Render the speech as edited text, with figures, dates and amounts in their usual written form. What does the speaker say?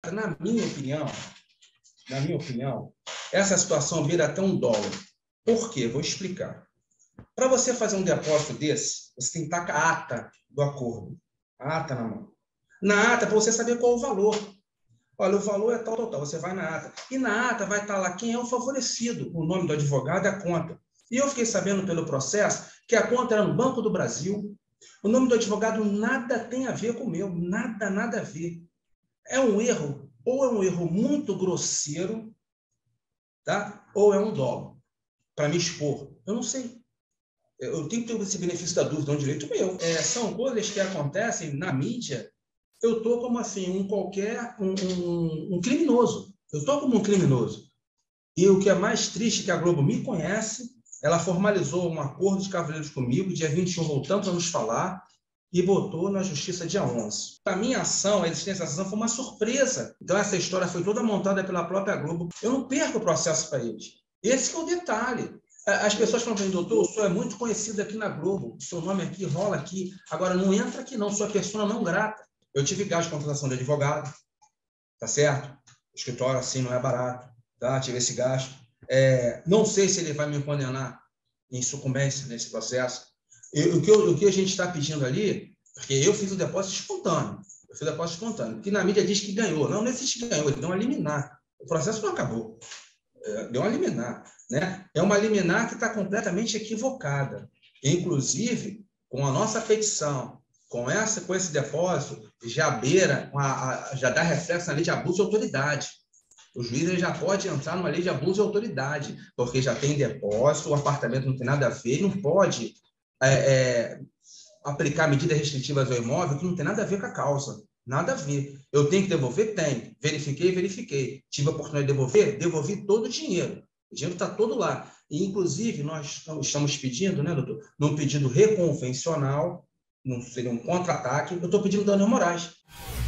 na minha opinião, essa situação vira até um dolo. Por quê? Vou explicar. Para você fazer um depósito desse, você tem que estar com a ata do acordo. A ata na mão. Na ata, para você saber qual o valor. Olha, o valor é tal, tal, tal. Você vai na ata. E na ata vai estar lá quem é o favorecido, o nome do advogado e a conta. E eu fiquei sabendo pelo processo que a conta era no Banco do Brasil. O nome do advogado nada tem a ver com o meu. Nada, nada a ver. É um erro, ou é um erro muito grosseiro, tá? Ou é um dolo para me expor. Eu não sei. Eu tenho que ter esse benefício da dúvida, é um direito meu. São coisas que acontecem na mídia. Eu estou como assim, um criminoso. Eu estou como um criminoso. E o que é mais triste é que a Globo me conhece, ela formalizou um acordo de cavalheiros comigo, dia 21 voltamos a nos falar, e botou na justiça dia 11. A minha ação, a existência dessa ação foi uma surpresa. Então essa história foi toda montada pela própria Globo. Eu não perco o processo para eles. Esse que é o detalhe. As pessoas falam para mim, doutor, o senhor é muito conhecido aqui na Globo, o seu nome aqui rola aqui, agora não entra aqui não, sua persona não grata. Eu tive gasto de contratação de advogado, tá certo? O escritório assim não é barato, tá? Tive esse gasto. Não sei se ele vai me condenar em sucumbência nesse processo. O que a gente está pedindo ali, porque eu fiz o depósito espontâneo, porque na mídia diz que ganhou. Não existe que ganhou, ele deu uma liminar. O processo não acabou. Deu uma liminar. Né? É uma liminar que está completamente equivocada. Inclusive, com a nossa petição, com esse depósito, já beira, já dá reflexo na lei de abuso de autoridade. O juiz já pode entrar numa lei de abuso de autoridade, porque já tem depósito, o apartamento não tem nada a ver, não pode aplicar medidas restritivas ao imóvel que não tem nada a ver com a causa. Nada a ver. Eu tenho que devolver? Tenho. Verifiquei. Tive a oportunidade de devolver? Devolvi todo o dinheiro. O dinheiro está todo lá. E, inclusive, nós estamos pedindo, né, doutor? Num pedido reconvencional, não seria um contra-ataque, eu estou pedindo danos morais.